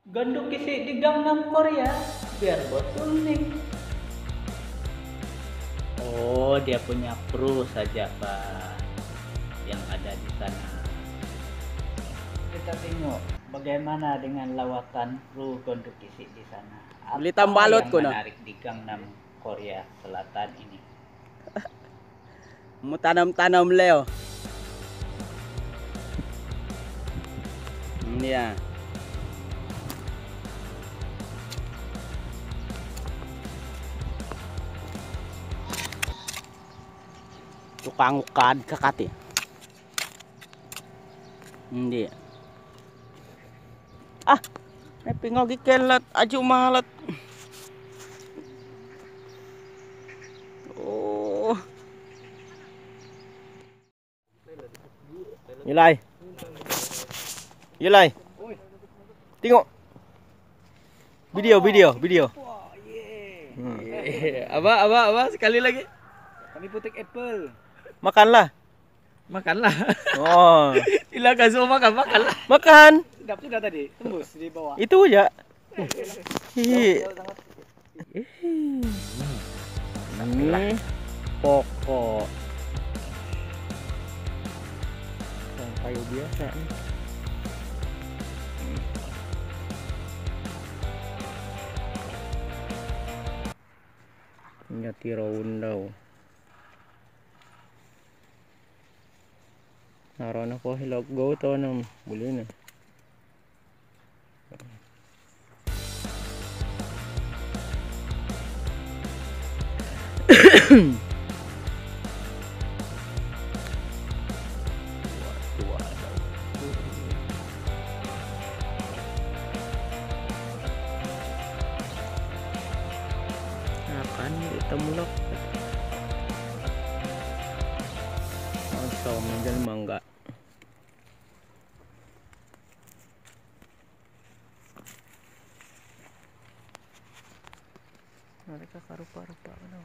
Gondok isi di Gangnam Korea biar betul nih. Oh, dia punya kru saja, Pak, yang ada di sana. Kita tengok bagaimana dengan lawatan kru Gondok isi di sana. Beli tambalot yang ko na. menarik di Gangnam Korea Selatan ini. Mau tanam-tanam Leo. Ini ya. Tukang ukad kakati. Hindi. Ah, may pingogi kelat aju malat. Oh. Yulay. Yulay. Tengok. Video. Apa sekali lagi. Kami putik apple. Makanlah. Oh. Silakan semua makanlah. Makan. Sudah tadi, tembus di bawah. Itu aja. Ini pokok. Yang kayu biasa nih. Ini tiraun daw. Naroon ako hilog go to ng buli na. Akan temulok. So, menjal mangga. Mereka karupa-rupa ano.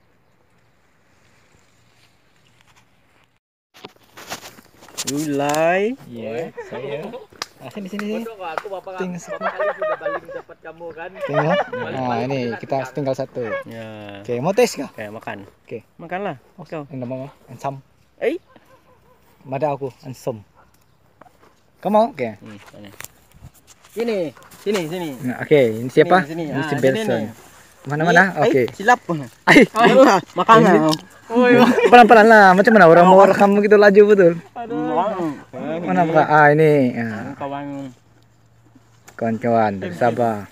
Yulay. Iya, saya. Sini. Aku bapak Ting- kali sudah balik dapat kamu kan. Tengok. Nah, ini kita tinggal satu. Ya. Oke, mau tes kah? Kayak makan. Oke. Makanlah. Kau. Yang nama ansam. Eh. Mada aku ansam. Kamu mau? Oke. Sini. Nah, oke, ini siapa? Sini. Ini si Ah, Belson. sini. Mana? Oke. Silap. Ay, Makan. pelan-pelan lah. Macam mana orang mau rekam begitu laju betul? Mana buka? Ah, ini. Ah, Kawan. kawan-kawan, bersabar.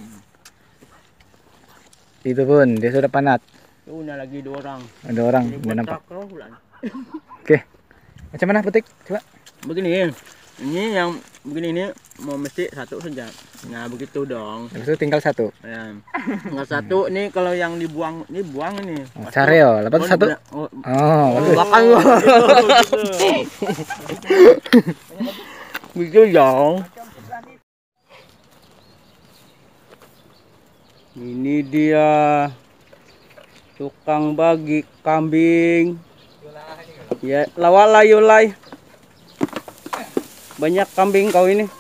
Itu pun dia sudah panat. Una lagi 2 orang. Ada orang, udah nampak. Oke. Macam mana petik? Coba. Begini. Ini yang begini ini mau mesti satu saja. Nah, begitu dong. Habis itu tinggal satu. Ya. Tinggal satu ini kalau yang dibuang, ini buang ini. Oh, cari ya, lepas satu. Oh, Oh, bagus. belakang. Begitu dong. Ini dia tukang bagi kambing. Ya, lawala yulay. Banyak kambing kau ini.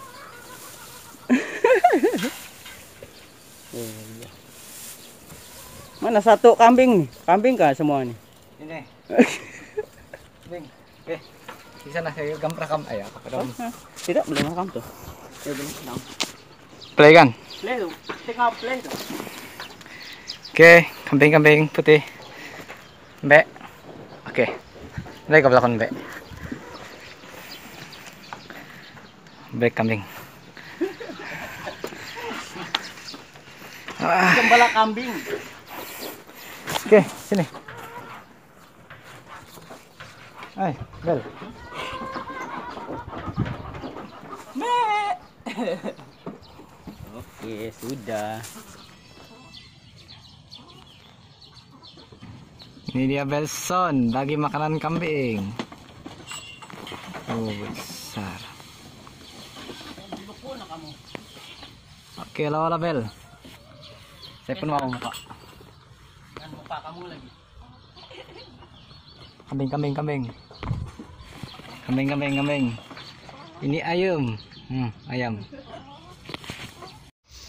Oh, iya. Mana satu kambing nih? Kambing kah semua nih? Ini. Bing. Oke. Di sana saya rekam ayah. Tidak belum rekam tuh. Ya belum rekam. Play kan? Play tuh. Tengah play tuh. Oke, kambing putih. Mbak. Oke. Ini ke belakang Mbak. Mbak kambing. Gembala kambing. Oke, sini. Hai, Bel. Oke, sudah. Ini dia Belson bagi makanan kambing. Oh, besar. Oke, lawala Bel. Saya pun mau muka. Kan muka kamu lagi. Kambing. Kambing. Ini ayam. Ayam.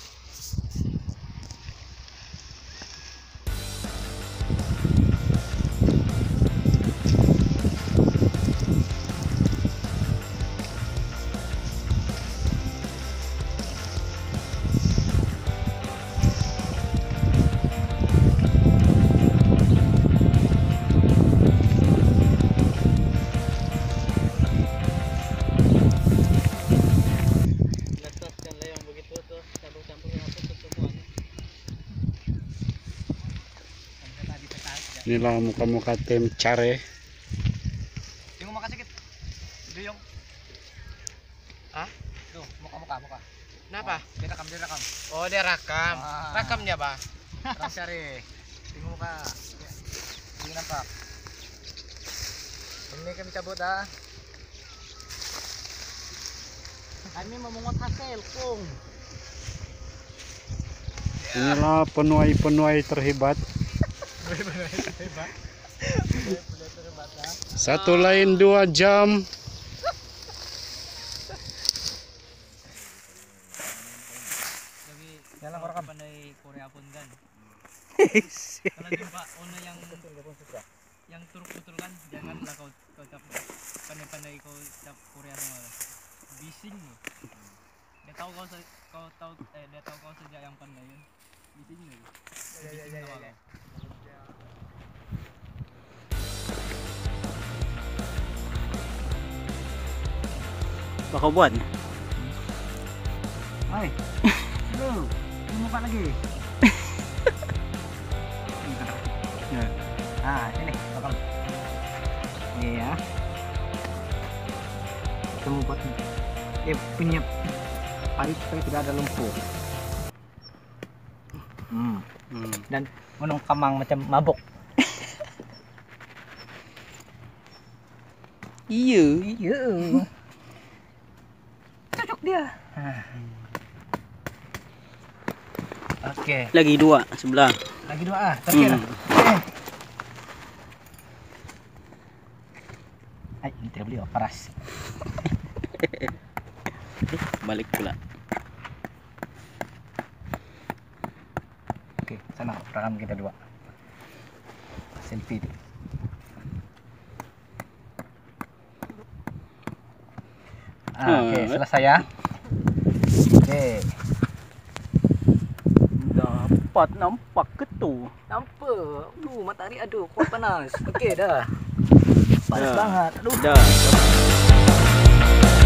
Inilah muka-muka tim Care. Yung muka sakit. Itu yung. Hah? Tuh, muka. Kenapa? Dia rekam. Oh, dia rakam. Rakamnya, Bah. Terang cari. Tengok muka. Ini nampak. Ini kami cabut dah. Kami memungut hasil, Kung. Inilah penuai terhebat. Satu lain 2 jam. Jalan orang pandai Korea pun kan. Kalau jumpa ono yang turuk betul kan, janganlah kau cap pandai kau cap Korea sama. Bising loh. Dia tahu kau saja yang pandai kan. Bising loh. Bising sama kau. Apa kau buat? Hai. Lu, muka lagi. Ah, ini bakal. Ini ya. Kamu buat dia punya pahit supaya tidak ada lumpur. Dan menung kamang macam mabuk. Iya. Cocok dia. Oke. Lagi 2 sebelah. Lagi 2 terakhir. Ay, ini tidak boleh paras. Balik pula. Oke, sana rekam kita 2. Selfie tu. Oke, selesai ya. Oke. Dapat nampak ke tu? Nampak. Matahari aduh, kuat panas. Okey dah. Panas Dah. banget. Aduh. Dah.